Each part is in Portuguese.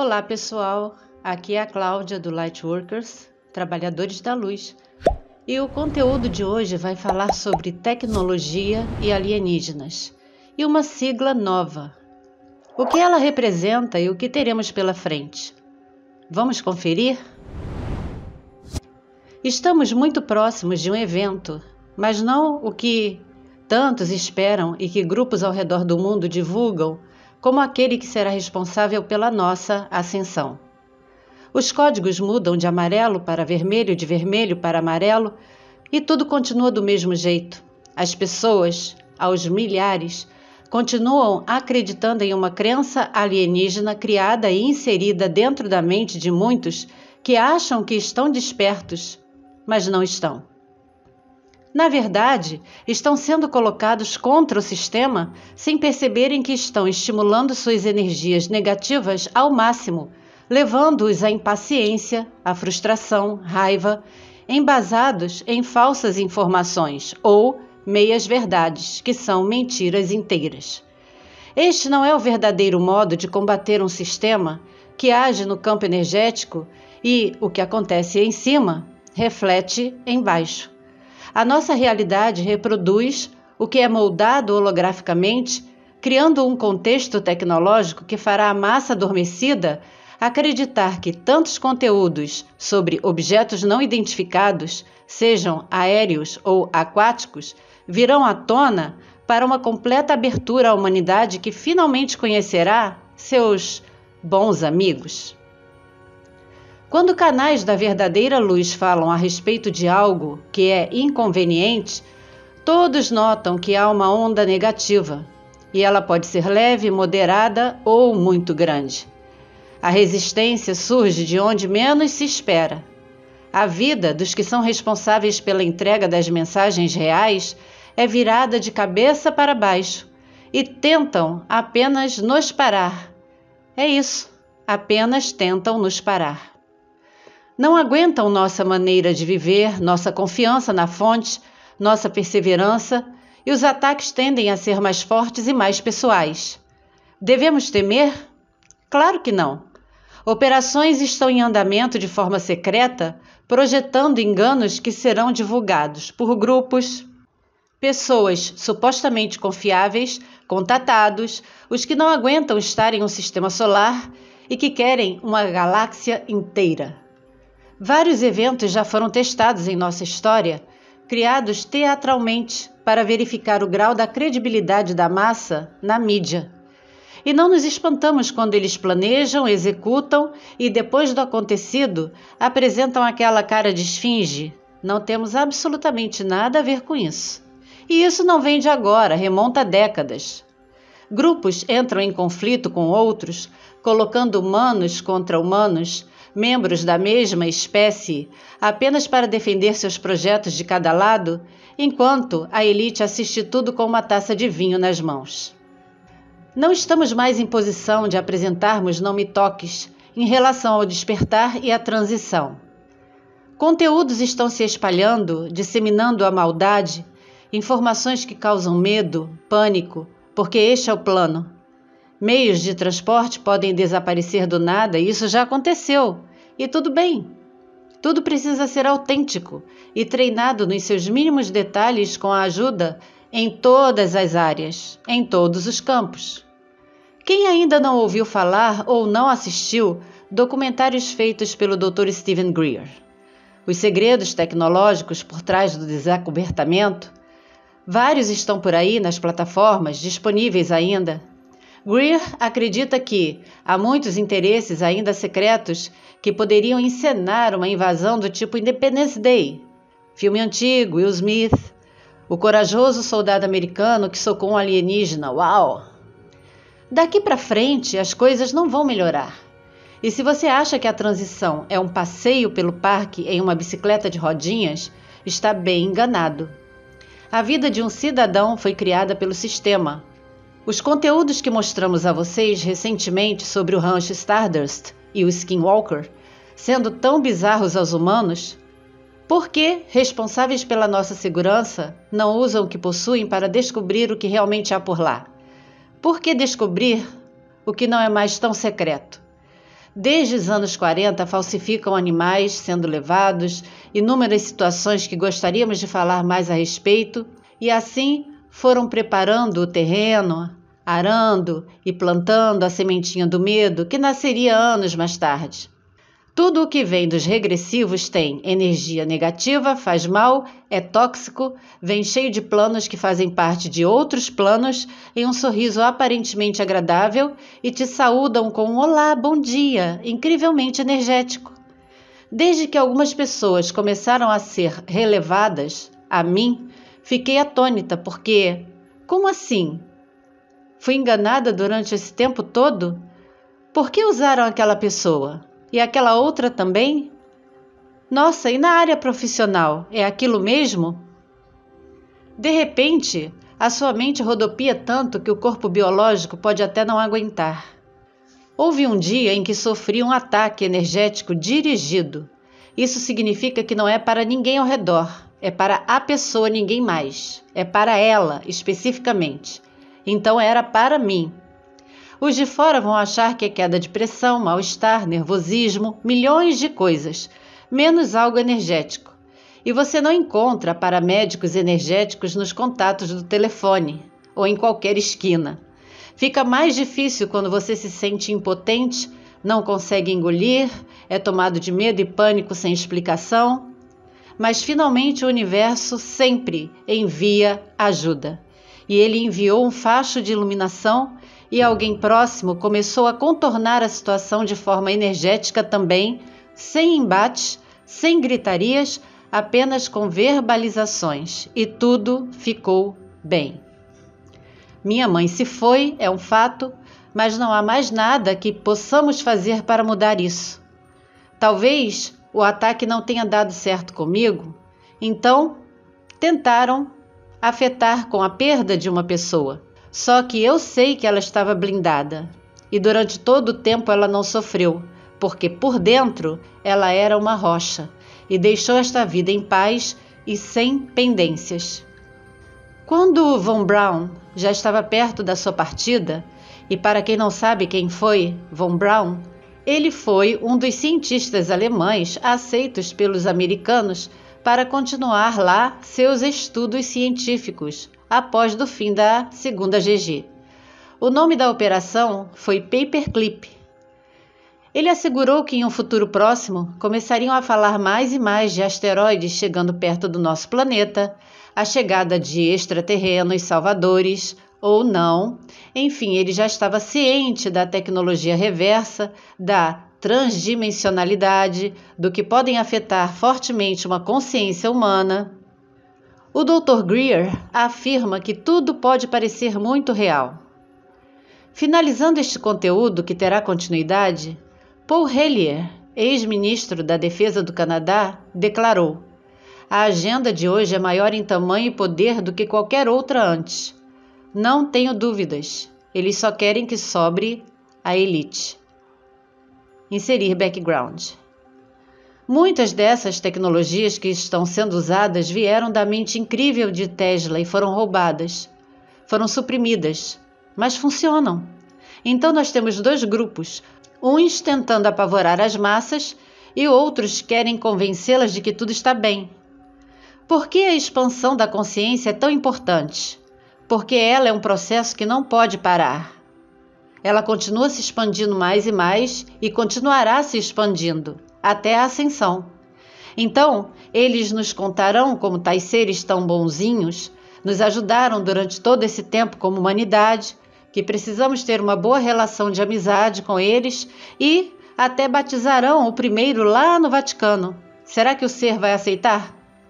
Olá pessoal, aqui é a Cláudia do Lightworkers, Trabalhadores da Luz, e o conteúdo de hoje vai falar sobre tecnologia e alienígenas, e uma sigla nova. O que ela representa e o que teremos pela frente? Vamos conferir? Estamos muito próximos de um evento, mas não o que tantos esperam e que grupos ao redor do mundo divulgam como aquele que será responsável pela nossa ascensão. Os códigos mudam de amarelo para vermelho, de vermelho para amarelo, e tudo continua do mesmo jeito. As pessoas, aos milhares, continuam acreditando em uma crença alienígena criada e inserida dentro da mente de muitos que acham que estão despertos, mas não estão. Na verdade, estão sendo colocados contra o sistema sem perceberem que estão estimulando suas energias negativas ao máximo, levando-os à impaciência, à frustração, raiva, embasados em falsas informações ou meias-verdades, que são mentiras inteiras. Este não é o verdadeiro modo de combater um sistema que age no campo energético e o que acontece em cima reflete embaixo. A nossa realidade reproduz o que é moldado holograficamente, criando um contexto tecnológico que fará a massa adormecida acreditar que tantos conteúdos sobre objetos não identificados, sejam aéreos ou aquáticos, virão à tona para uma completa abertura à humanidade que finalmente conhecerá seus bons amigos. Quando canais da verdadeira luz falam a respeito de algo que é inconveniente, todos notam que há uma onda negativa, e ela pode ser leve, moderada ou muito grande. A resistência surge de onde menos se espera. A vida dos que são responsáveis pela entrega das mensagens reais é virada de cabeça para baixo, e tentam apenas nos parar. É isso, apenas tentam nos parar. Não aguentam nossa maneira de viver, nossa confiança na fonte, nossa perseverança, e os ataques tendem a ser mais fortes e mais pessoais. Devemos temer? Claro que não. Operações estão em andamento de forma secreta, projetando enganos que serão divulgados por grupos, pessoas supostamente confiáveis, contatados, os que não aguentam estar em um sistema solar e que querem uma galáxia inteira. Vários eventos já foram testados em nossa história, criados teatralmente para verificar o grau da credibilidade da massa na mídia. E não nos espantamos quando eles planejam, executam e, depois do acontecido, apresentam aquela cara de esfinge. Não temos absolutamente nada a ver com isso. E isso não vem de agora, remonta a décadas. Grupos entram em conflito com outros, colocando humanos contra humanos, membros da mesma espécie, apenas para defender seus projetos de cada lado, enquanto a elite assiste tudo com uma taça de vinho nas mãos. Não estamos mais em posição de apresentarmos não me toques em relação ao despertar e à transição. Conteúdos estão se espalhando, disseminando a maldade, informações que causam medo, pânico, porque este é o plano. Meios de transporte podem desaparecer do nada, e isso já aconteceu. E tudo bem. Tudo precisa ser autêntico e treinado nos seus mínimos detalhes com a ajuda em todas as áreas, em todos os campos. Quem ainda não ouviu falar ou não assistiu documentários feitos pelo Dr. Steven Greer? Os segredos tecnológicos por trás do desacobertamento? Vários estão por aí nas plataformas, disponíveis ainda. Greer acredita que há muitos interesses ainda secretos que poderiam encenar uma invasão do tipo Independence Day, filme antigo, Will Smith, o corajoso soldado americano que socou um alienígena, uau! Daqui para frente as coisas não vão melhorar. E se você acha que a transição é um passeio pelo parque em uma bicicleta de rodinhas, está bem enganado. A vida de um cidadão foi criada pelo sistema. Os conteúdos que mostramos a vocês recentemente sobre o rancho Stardust e o Skinwalker, sendo tão bizarros aos humanos, por que responsáveis pela nossa segurança não usam o que possuem para descobrir o que realmente há por lá? Por que descobrir o que não é mais tão secreto? Desde os anos 40, falsificam animais sendo levados, inúmeras situações que gostaríamos de falar mais a respeito, e assim foram preparando o terreno, arando e plantando a sementinha do medo que nasceria anos mais tarde. Tudo o que vem dos regressivos tem energia negativa, faz mal, é tóxico, vem cheio de planos que fazem parte de outros planos, em um sorriso aparentemente agradável e te saúdam com um olá, bom dia, incrivelmente energético. Desde que algumas pessoas começaram a ser relevadas, a mim, fiquei atônita porque, como assim? Fui enganada durante esse tempo todo? Por que usaram aquela pessoa? E aquela outra também? Nossa, e na área profissional, é aquilo mesmo? De repente, a sua mente rodopia tanto que o corpo biológico pode até não aguentar. Houve um dia em que sofri um ataque energético dirigido. Isso significa que não é para ninguém ao redor, é para a pessoa, ninguém mais. É para ela, especificamente. Então era para mim. Os de fora vão achar que é queda de pressão, mal-estar, nervosismo, milhões de coisas, menos algo energético. E você não encontra paramédicos energéticos nos contatos do telefone ou em qualquer esquina. Fica mais difícil quando você se sente impotente, não consegue engolir, é tomado de medo e pânico sem explicação. Mas finalmente o universo sempre envia ajuda. E ele enviou um facho de iluminação e alguém próximo começou a contornar a situação de forma energética também, sem embates, sem gritarias, apenas com verbalizações, e tudo ficou bem. Minha mãe se foi, é um fato, mas não há mais nada que possamos fazer para mudar isso. Talvez o ataque não tenha dado certo comigo, então tentaram afetar com a perda de uma pessoa. Só que eu sei que ela estava blindada e durante todo o tempo ela não sofreu, porque por dentro ela era uma rocha e deixou esta vida em paz e sem pendências. Quando Von Braun já estava perto da sua partida, e para quem não sabe quem foi Von Braun, ele foi um dos cientistas alemães aceitos pelos americanos para continuar lá seus estudos científicos após do fim da Segunda GG. O nome da operação foi Paperclip. Ele assegurou que em um futuro próximo começariam a falar mais e mais de asteroides chegando perto do nosso planeta, a chegada de extraterrenos salvadores ou não. Enfim, ele já estava ciente da tecnologia reversa, da transdimensionalidade, do que podem afetar fortemente uma consciência humana. O Dr. Greer afirma que tudo pode parecer muito real. Finalizando este conteúdo, que terá continuidade, Paul Hellyer, ex-ministro da Defesa do Canadá, declarou: "A agenda de hoje é maior em tamanho e poder do que qualquer outra antes. Não tenho dúvidas, eles só querem que sobre a elite." Inserir background. Muitas dessas tecnologias que estão sendo usadas vieram da mente incrível de Tesla e foram roubadas, foram suprimidas, mas funcionam. Então nós temos dois grupos, uns tentando apavorar as massas e outros querem convencê-las de que tudo está bem. Por que a expansão da consciência é tão importante? Porque ela é um processo que não pode parar. Ela continua se expandindo mais e mais e continuará se expandindo até a ascensão. Então, eles nos contarão como tais seres tão bonzinhos, nos ajudaram durante todo esse tempo como humanidade, que precisamos ter uma boa relação de amizade com eles e até batizarão o primeiro lá no Vaticano. Será que o ser vai aceitar?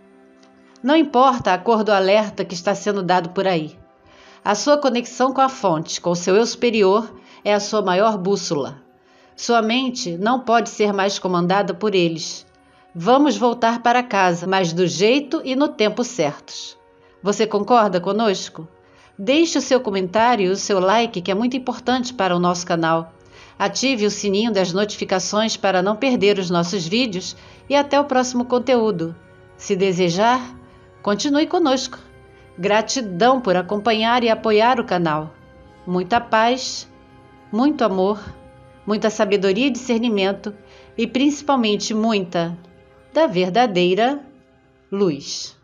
Não importa a cor do alerta que está sendo dado por aí. A sua conexão com a fonte, com o seu eu superior, é a sua maior bússola. Sua mente não pode ser mais comandada por eles. Vamos voltar para casa, mas do jeito e no tempo certos. Você concorda conosco? Deixe o seu comentário e o seu like, que é muito importante para o nosso canal. Ative o sininho das notificações para não perder os nossos vídeos e até o próximo conteúdo. Se desejar, continue conosco. Gratidão por acompanhar e apoiar o canal. Muita paz, muito amor muita sabedoria e discernimento e principalmente muita da verdadeira luz.